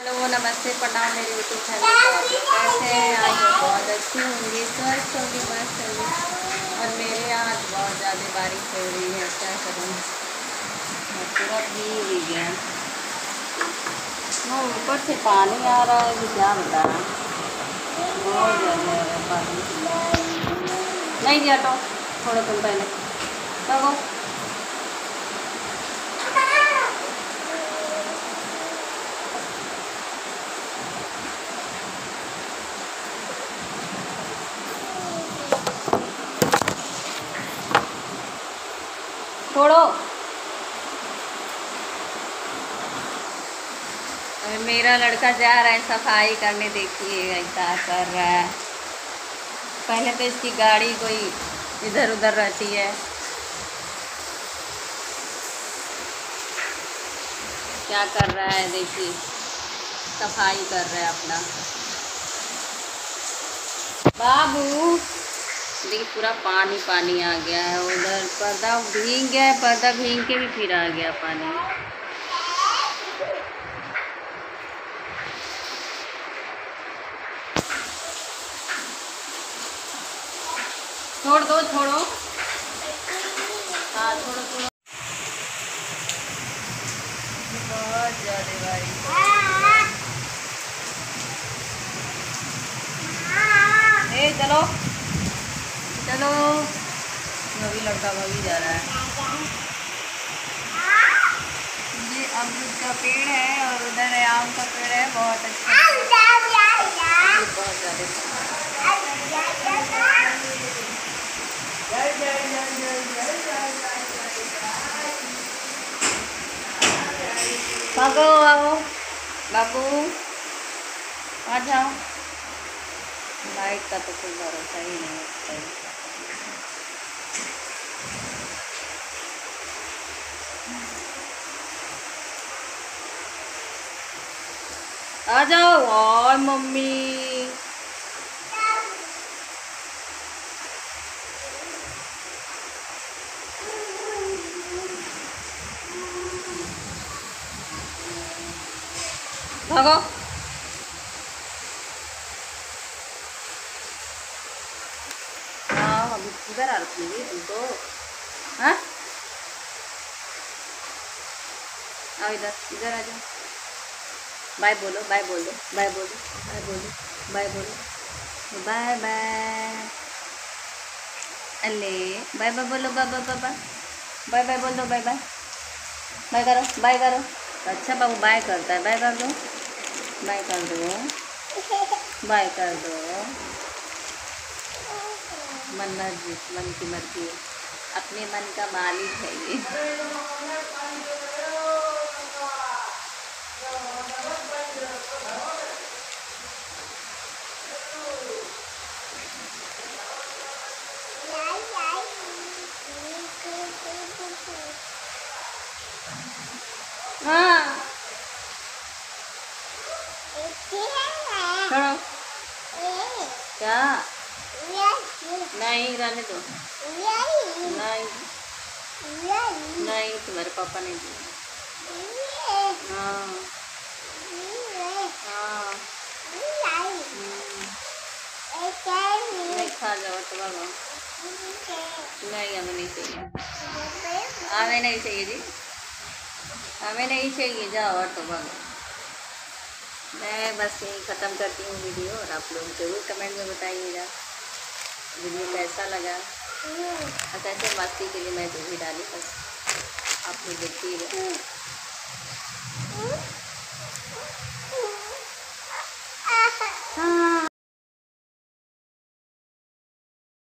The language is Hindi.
हेलो नमस्ते प्रणाम मेरे यूट्यूब चैनल पर आप लोग कैसे हैं? आई हो बहुत अच्छी होंगी, स्वस्थ होंगी, मस्त होंगी। और मेरे यहाँ आज बहुत ज़्यादा बारिश हो रही है, क्या करूँ, मैं पूरा भीग गया। वो ऊपर से पानी आ रहा है कि क्या बताया, बहुत ज़्यादा है पानी। नहीं जी हटो, छोड़ो तुम पहले लगो। छोड़ो। मेरा लड़का जा रहा है सफाई करने, देखिए क्या कर रहा है। पहले तो इसकी गाड़ी कोई इधर उधर रहती है, क्या कर रहा है देखिए, सफाई कर रहा है अपना। बाबू देखिए पूरा पानी पानी आ गया है, उधर पर्दा भीग गया है, पर्दा भीग के भी फिर आ गया पानी। छोड़ दो, छोड़ो, हाँ छोड़ो छोड़ो। बहुत ज़्यादा बारिश, ए चलो चलो, अभी लड़का भाभी जा रहा है। ये अमरूद का पेड़ है और उधर है आम का पेड़ है, बहुत अच्छा, बहुत ज़्यादा। भागो आओ बाबू, आ जाओ। लाइट का तो कोई भरोसा ही नहीं है। आ जाओ और मम्मी, भागो। हाँ अभी किधर आ रही है तुमको, हाँ आओ इधर, इधर आ जाओ। बाय बोलो, बाय बोलो, बाय बोलो, बाय बोलो, बाय बोलो, बाय बाय। अले बाय बाय बोलो, bye bye bye bye bye बोलो, बाय बाय, बाय करो, बाय करो। अच्छा बाबू बाय करता है, बाय कर दो, बाय कर दो, बाय कर दो। मन मर्जी, मन की मर्जी, अपने मन का मालिक है ये। हाँ छोड़ो, क्या नहीं रहने दो, नहीं नहीं तुम्हारे पापा नहीं दिए। हाँ हाँ नहीं खा जाओ तो बाबा, नहीं हमें नहीं चाहिए, हमें नहीं चाहिए जी, हमें नहीं चाहिए, जाओ और तो बाबा। मैं बस यही ख़त्म करती हूँ वीडियो, और आप लोग ज़रूर कमेंट में बताइएगा वीडियो कैसा लगा। और कैसे मस्ती के लिए मैं जो भी डाली बस आप लोग देखिएगा।